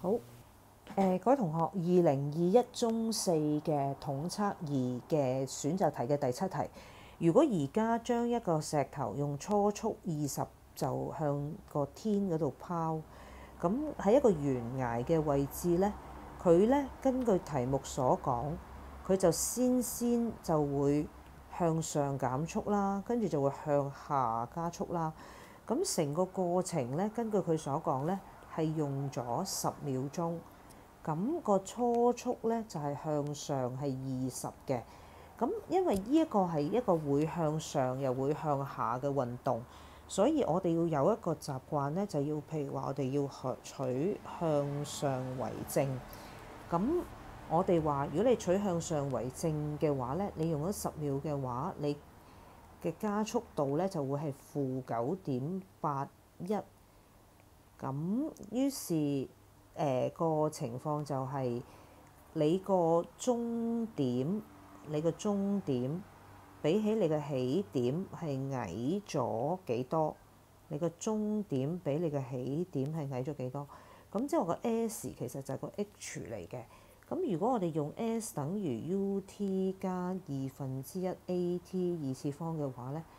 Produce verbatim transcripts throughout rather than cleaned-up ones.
好，誒、呃、各位同學，二零二一中四嘅統測二嘅選擇題嘅第七題，如果而家將一個石頭用初速二十就向個天嗰度拋，咁喺一個懸崖嘅位置呢，佢呢根據題目所講，佢就先先就會向上減速啦，跟住就會向下加速啦。咁成個過程呢，根據佢所講呢，係用咗十秒鐘。咁個初速呢，就係向上係二十嘅。咁因為呢一個係一個會向上又會向下嘅運動，所以我哋要有一個習慣呢，就要譬如話我哋要取向上為正。咁我哋話如果你取向上為正嘅話呢，你用咗十秒嘅話，你嘅加速度呢就會係負九點八一。咁於是誒、呃、個情況就係你個終點，你個終點比起你嘅起點係矮咗幾多？你個終點比你嘅起點係矮咗幾多？咁即係我個 S 其實就係個 H 嚟嘅。咁如果我哋用 S 等於 UT 加二分之一 AT 二次方嘅話呢，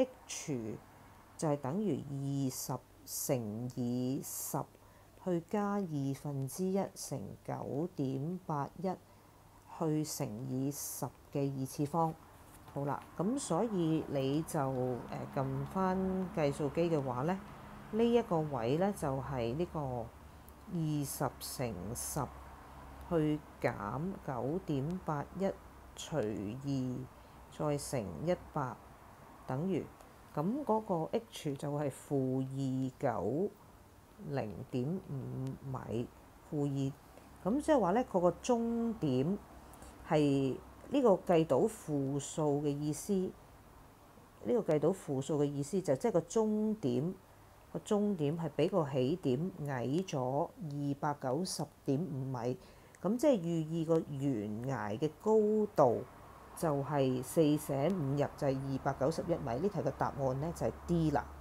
H 就係等於二十乘以十去加二分之一乘九點八一去乘以十嘅二次方。好啦，咁所以你就誒撳翻計數機嘅話呢，呢、這、一個位呢，就係、是、呢個二十乘十去減九點八一除二再乘一百等於，咁嗰個 H 就係負二九零點五米，負二，咁即係話呢，佢個終點係呢個計到負數嘅意思。呢、這個計到負數嘅意思就即係個終點，個終點係比個起點矮咗二百九十點五米。咁即係寓意個懸崖嘅高度就係四捨五入就係二百九十一米。呢題嘅答案呢就係 D 啦。